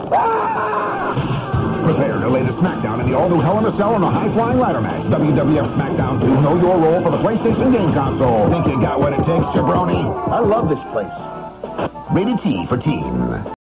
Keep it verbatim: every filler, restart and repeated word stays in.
Prepare to lay the Smackdown in the all-new Hell in a Cell in a high-flying ladder match. W W F Smackdown two, know your role for the PlayStation game console. Think you got what it takes, jabroni? I love this place. Rated T for teen.